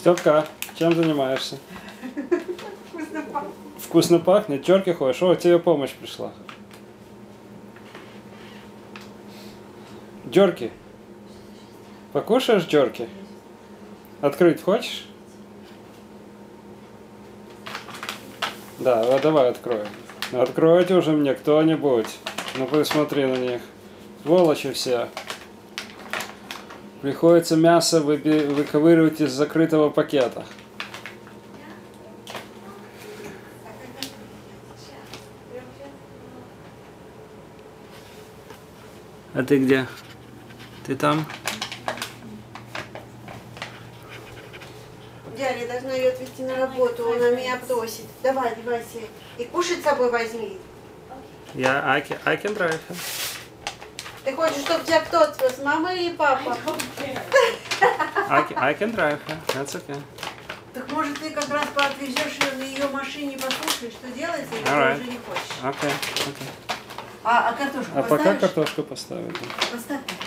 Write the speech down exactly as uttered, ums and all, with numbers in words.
Степка, чем занимаешься? Вкусно пахнет. Вкусно пахнет? Джерки ходишь? О, тебе помощь пришла. Джерки. Покушаешь джерки? Открыть хочешь? Да, вот давай откроем. Откройте уже мне кто-нибудь. Ну посмотри на них. Сволочи все. Приходится мясо выковыривать из закрытого пакета. А ты где? Ты там? Дядя, должна ее отвезти на работу, она меня просит. Давай, одевайся. И кушать с собой возьми. Я I can, I can drive. Ты хочешь, чтобы тебя кто отвез, мама или папа? I can, I can drive. That's okay. Так может ты как раз поотвезешь ее на ее машине, послушаешь, что делается, или Alright. ты уже не хочешь? Okay, okay. А, а картошку А поставишь? пока картошку поставим. Поставь.